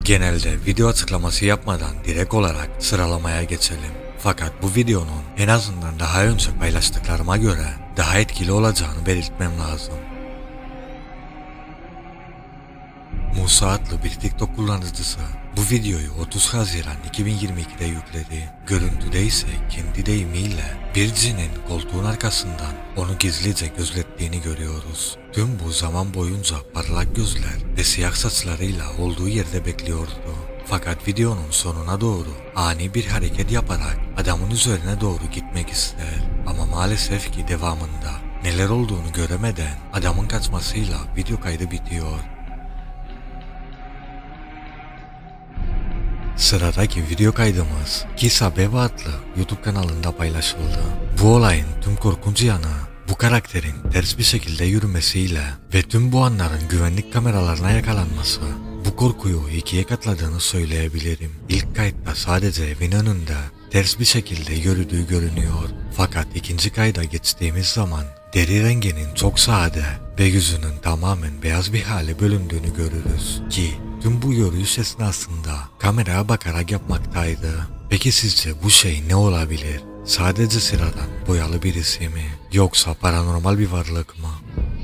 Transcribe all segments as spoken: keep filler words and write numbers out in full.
Genelde video açıklaması yapmadan direkt olarak sıralamaya geçelim. Fakat bu videonun en azından daha önce paylaştıklarıma göre daha etkili olacağını belirtmem lazım. Musa adlı bir TikTok kullanıcısı bu videoyu otuz Haziran iki bin yirmi iki'de yükledi. Görüntüde ise kendi deyimiyle bir cinin koltuğun arkasından onu gizlice gözettiğini görüyoruz. Tüm bu zaman boyunca parlak gözler ve siyah saçlarıyla olduğu yerde bekliyordu. Fakat videonun sonuna doğru ani bir hareket yaparak adamın üzerine doğru gitmek ister. Ama maalesef ki devamında neler olduğunu göremeden adamın kaçmasıyla video kaydı bitiyor. Sıradaki video kaydımız Kisa Beba adlı YouTube kanalında paylaşıldı. Bu olayın tüm korkunç yanı bu karakterin ters bir şekilde yürümesiyle ve tüm bu anların güvenlik kameralarına yakalanması bu korkuyu ikiye katladığını söyleyebilirim. İlk kayıtta sadece evin önünde ters bir şekilde yürüdüğü görünüyor. Fakat ikinci kayda geçtiğimiz zaman deri renginin çok sade ve yüzünün tamamen beyaz bir hale bölündüğünü görürüz ki tüm bu yürüyüş esnasında kameraya bakarak yapmaktaydı. Peki sizce bu şey ne olabilir? Sadece sıradan boyalı birisi mi? Yoksa paranormal bir varlık mı?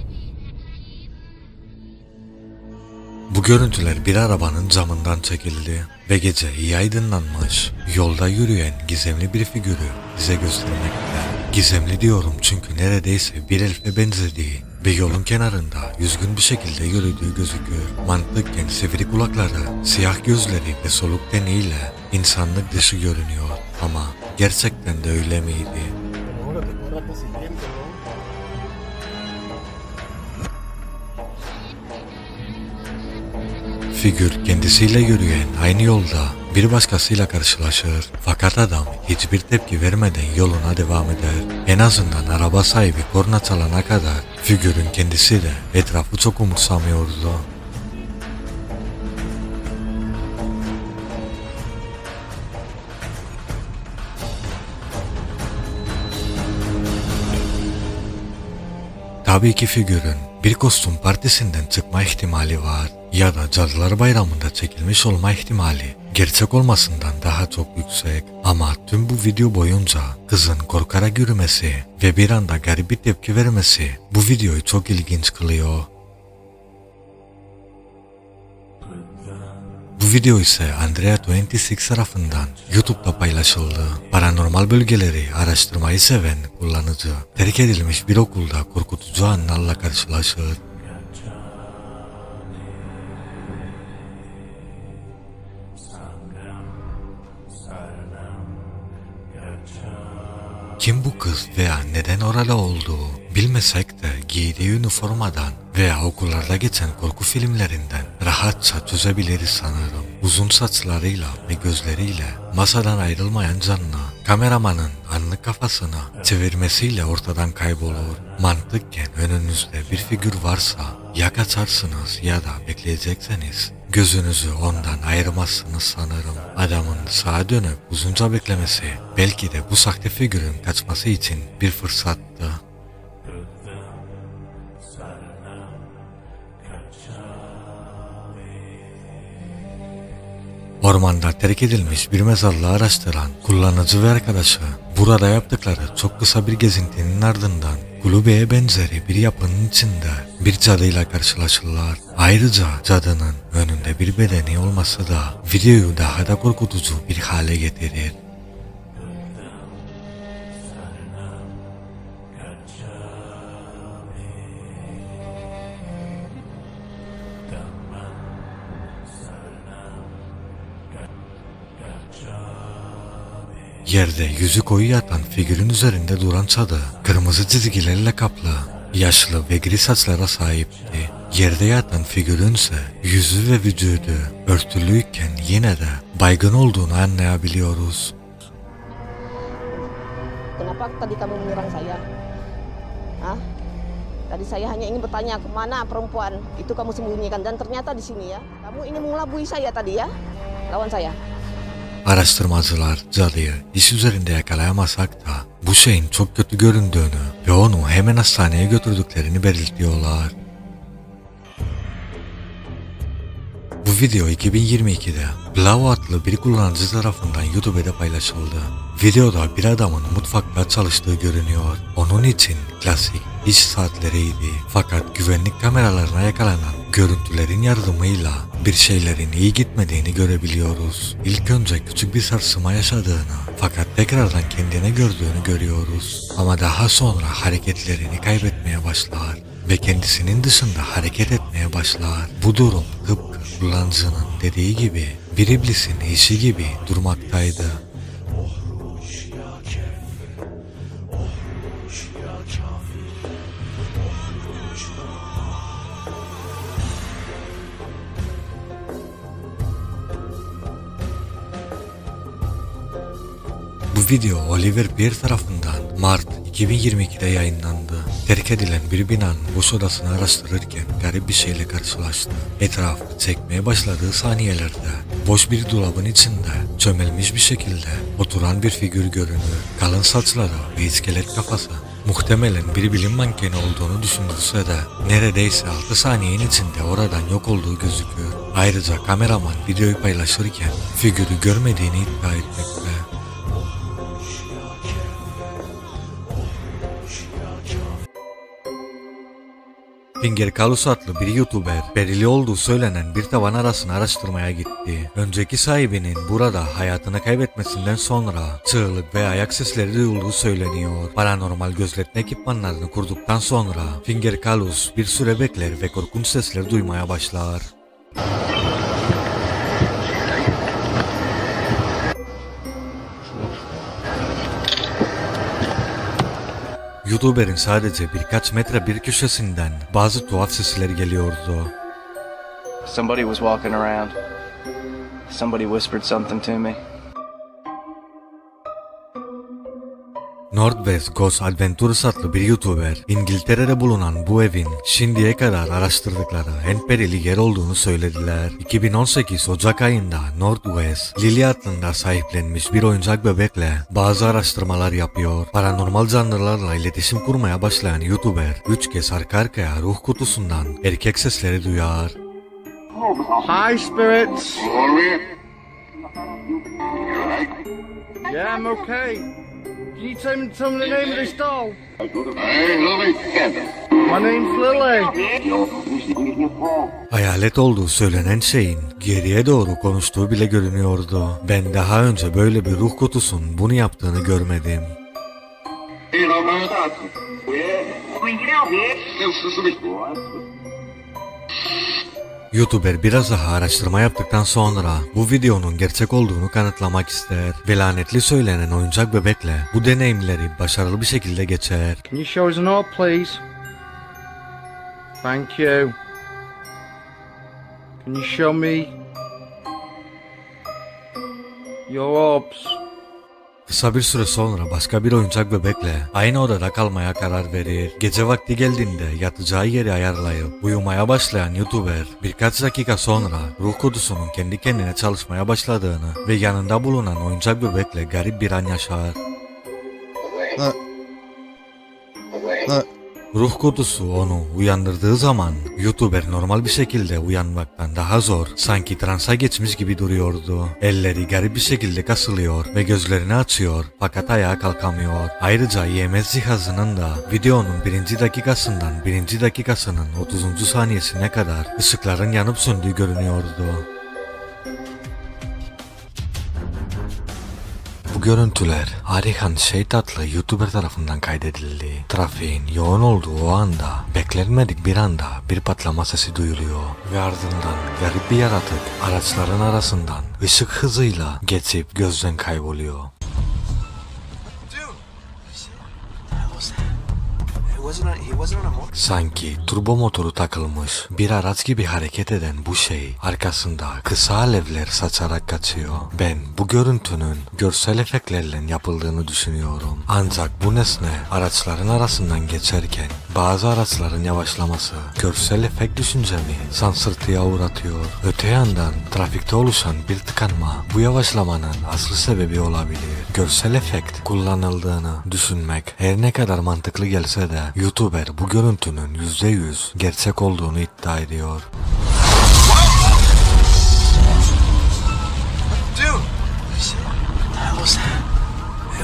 Bu görüntüler bir arabanın camından çekildi ve gece iyi aydınlanmış, yolda yürüyen gizemli bir figürü bize göstermekte. Gizemli diyorum çünkü neredeyse bir elfe benzediği ve yolun kenarında yüzgün bir şekilde yürüdüğü gözüküyor. Mantıken sivri kulakları, siyah gözleri ve soluk teniyle insanlık dışı görünüyor. Ama gerçekten de öyle miydi? Figür kendisiyle yürüyen aynı yolda bir başkasıyla karşılaşır. Fakat adam hiçbir tepki vermeden yoluna devam eder. En azından araba sahibi korna çalana kadar figürün kendisi de etrafı çok umursamıyordu. Tabii ki figürün bir kostüm partisinden çıkma ihtimali var ya da Cadılar Bayramı'nda çekilmiş olma ihtimali gerçek olmasından daha çok yüksek. Ama tüm bu video boyunca kızın korkarak yürümesi ve bir anda garip bir tepki vermesi bu videoyu çok ilginç kılıyor. Bu video ise Andrea yirmi altı tarafından YouTube'da paylaşıldı. Paranormal bölgeleri araştırmayı seven kullanıcı terk edilmiş bir okulda korkutucu anlarla karşılaşır. Kim bu kız veya neden orada olduğu bilmesek de giydiği üniformadan veya okullarda geçen korku filmlerinden rahatça çözebiliriz sanırım. Uzun saçlarıyla ve gözleriyle masadan ayrılmayan canlı, kameramanın anlık kafasını çevirmesiyle ortadan kaybolur. Mantıkken önünüzde bir figür varsa ya kaçarsınız ya da bekleyecekseniz gözünüzü ondan ayırmazsınız sanırım. Adamın sağa dönüp uzunca beklemesi belki de bu sahte figürün kaçması için bir fırsattı. Ormanda terk edilmiş bir mezarlığı araştıran kullanıcı ve arkadaşı burada yaptıkları çok kısa bir gezintinin ardından kulübeye benzeri bir yapının içinde bir cadıyla karşılaşırlar. Ayrıca cadının önünde bir bedeni olması da videoyu daha da korkutucu bir hale getirir. Yerde yüzü koyu yatan figürün üzerinde duran cadı kırmızı çizgilerle kaplı, yaşlı ve gri saçlara sahipti. Yerde yatan figürün ise yüzü ve vücudu örtülüyken yine de baygın olduğunu anlayabiliyoruz. Kenapa tadi kamu menyerang saya? Hah? Tadi saya hanya ingin bertanya kemana perempuan itu kamu sembunyikan dan ternyata di sini ya. Kamu ingin mengelabui saya tadi ya, lawan saya. Araştırmacılar cadıyı iş üzerinde yakalayamasak da bu şeyin çok kötü göründüğünü ve onu hemen hastaneye götürdüklerini belirtiyorlar. Bu video iki bin yirmi ikide Blau adlı bir kullanıcı tarafından YouTube'da paylaşıldı. Videoda bir adamın mutfakta çalıştığı görünüyor. Onun için klasik iş saatleriydi. Fakat güvenlik kameralarına yakalanan görüntülerin yardımıyla bir şeylerin iyi gitmediğini görebiliyoruz. İlk önce küçük bir sarsılma yaşadığını fakat tekrardan kendine gördüğünü görüyoruz. Ama daha sonra hareketlerini kaybetmeye başlar ve kendisinin dışında hareket etmeye başlar. Bu durum tıpkı kullanıcının dediği gibi bir iblisin işi gibi durmaktaydı. Bu video Oliver Pierre tarafından Mart iki bin yirmi ikide yayınlandı. Terk edilen bir binanın boş odasını araştırırken garip bir şeyle karşılaştı. Etrafı çekmeye başladığı saniyelerde boş bir dolabın içinde çömelmiş bir şekilde oturan bir figür görünür. Kalın saçları ve iskelet kafası. Muhtemelen bir bilim mankeni olduğunu düşünülse de neredeyse altı saniyenin içinde oradan yok olduğu gözüküyor. Ayrıca kameraman videoyu paylaşırken figürü görmediğini iddia etmekte. Finger Kalus adlı bir YouTuber, perili olduğu söylenen bir tavan arasını araştırmaya gitti. Önceki sahibinin burada hayatını kaybetmesinden sonra çığlık ve ayak sesleri duyulduğu söyleniyor. Paranormal gözetme ekipmanlarını kurduktan sonra Finger Kalus bir süre bekler ve korkunç sesler duymaya başlar. YouTuber'in sadece birkaç metre bir köşesinden bazı tuhaf sesler geliyordu. Somebody was walking around. Somebody whispered something to me. Northwest Ghost Adventures adlı bir YouTuber, İngiltere'de bulunan bu evin şimdiye kadar araştırdıkları en perili yer olduğunu söylediler. iki bin on sekiz Ocak ayında Northwest, Lily adında sahiplenmiş bir oyuncak bebekle bazı araştırmalar yapıyor. Paranormal canlılarla iletişim kurmaya başlayan YouTuber, üç kez arka arkaya ruh kutusundan erkek sesleri duyar. Hi, spirits. Yeah, I'm okay. Can you tell me, tell me the name of this doll? My name's Lily. Hayalet olduğu söylenen şeyin geriye doğru konuştuğu bile görünüyordu. Ben daha önce böyle bir ruh kutusunun bunu yaptığını görmedim. YouTuber biraz daha araştırma yaptıktan sonra bu videonun gerçek olduğunu kanıtlamak ister ve lanetli söylenen oyuncak bebekle bu deneyimleri başarılı bir şekilde geçer. Can you show us an orb, please? Thank you. Can you show me your orbs? Kısa bir süre sonra başka bir oyuncak bebekle aynı odada kalmaya karar verir. Gece vakti geldiğinde yatacağı yeri ayarlayıp uyumaya başlayan YouTuber birkaç dakika sonra ruh kutusunun kendi kendine çalışmaya başladığını ve yanında bulunan oyuncak bebekle garip bir an yaşar. Ha. Ha. Ruh kutusu onu uyandırdığı zaman YouTuber normal bir şekilde uyanmaktan daha zor, sanki transa geçmiş gibi duruyordu. Elleri garip bir şekilde kasılıyor ve gözlerini açıyor fakat ayağa kalkamıyor. Ayrıca E M S cihazının da videonun birinci dakikasından birinci dakikasının otuzuncu saniyesine kadar ışıkların yanıp söndüğü görünüyordu. Bu görüntüler Arihan Şehit adlı YouTuber tarafından kaydedildi. Trafiğin yoğun olduğu o anda beklenmedik bir anda bir patlama sesi duyuluyor ve ardından garip bir yaratık araçların arasından ışık hızıyla geçip gözden kayboluyor. Sanki turbo motoru takılmış bir araç gibi hareket eden bu şey arkasında kısa alevler saçarak kaçıyor. Ben bu görüntünün görsel efektlerle yapıldığını düşünüyorum. Ancak bu nesne araçların arasından geçerken bazı araçların yavaşlaması görsel efekt düşüncemi sansırtıya uğratıyor. Öte yandan trafikte oluşan bir tıkanma bu yavaşlamanın asıl sebebi olabilir. Görsel efekt kullanıldığını düşünmek her ne kadar mantıklı gelse de YouTuber bu görüntünün yüzde yüz gerçek olduğunu iddia ediyor.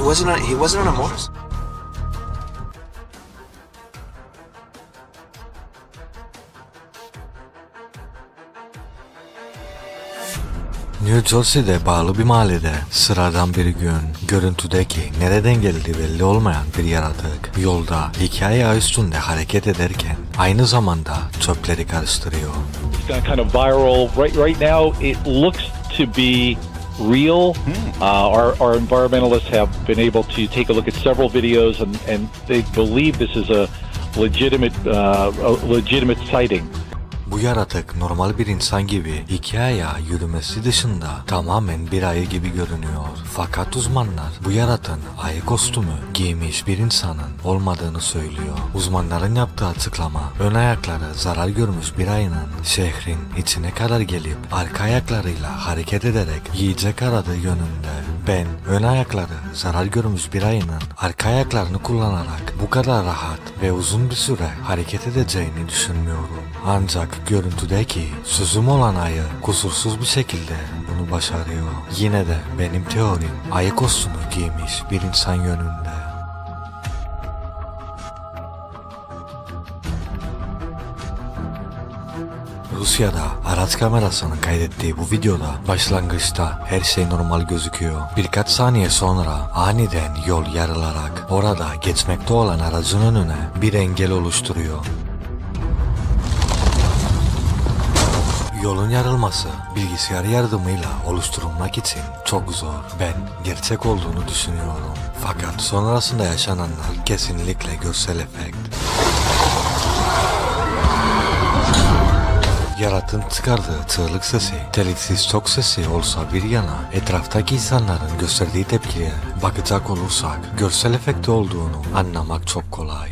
wasn't on, he wasn't on a motorcycle. New Jersey'de bağlı bir mahallede sıradan bir gün görüntüdeki nereden geldiği belli olmayan bir yaratık yolda iki ayağı üstünde hareket ederken aynı zamanda çöpleri karıştırıyor. It's gone kind of viral. Right, right now it looks to be real. Uh, our, our environmentalists have been able to take a look at several videos, and, and they believe this is a legitimate, uh, a legitimate sighting. Bu yaratık normal bir insan gibi iki ayağı yürümesi dışında tamamen bir ayı gibi görünüyor. Fakat uzmanlar bu yaratığın ayı kostümü giymiş bir insanın olmadığını söylüyor. Uzmanların yaptığı açıklama, ön ayakları zarar görmüş bir ayının şehrin içine kadar gelip arka ayaklarıyla hareket ederek yiyecek aradığı yönünde. Ben ön ayakları zarar görmüş bir ayının arka ayaklarını kullanarak bu kadar rahat ve uzun bir süre hareket edeceğini düşünmüyorum. Ancak görüntüdeki sözüm olan ayı kusursuz bir şekilde bunu başarıyor. Yine de benim teorim ayı kostümü giymiş bir insan yönünde. Rusya'da araç kamerasının kaydettiği bu videoda başlangıçta her şey normal gözüküyor. Birkaç saniye sonra aniden yol yarılarak orada geçmekte olan aracın önüne bir engel oluşturuyor. Yolun yarılması bilgisayar yardımıyla oluşturulmak için çok zor. Ben gerçek olduğunu düşünüyorum. Fakat sonrasında yaşananlar kesinlikle görsel efekt. Yaratığın çıkardığı çığlık sesi, telifsiz çok sesi olsa bir yana etraftaki insanların gösterdiği tepkiye bakacak olursak görsel efekti olduğunu anlamak çok kolay.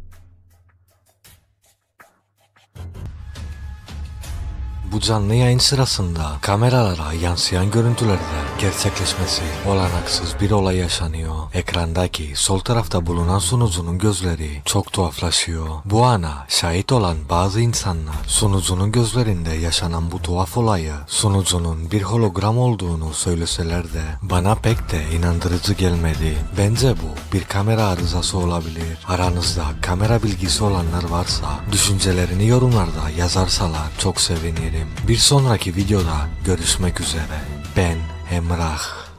Bu canlı yayın sırasında kameralara yansıyan görüntülerde gerçekleşmesi olanaksız bir olay yaşanıyor. Ekrandaki sol tarafta bulunan sunucunun gözleri çok tuhaflaşıyor. Bu ana şahit olan bazı insanlar sunucunun gözlerinde yaşanan bu tuhaf olayı sunucunun bir hologram olduğunu söyleseler de bana pek de inandırıcı gelmedi. Bence bu bir kamera arızası olabilir. Aranızda kamera bilgisi olanlar varsa düşüncelerini yorumlarda yazarsalar çok sevinirim. Bir sonraki videoda görüşmek üzere. Ben Emrah.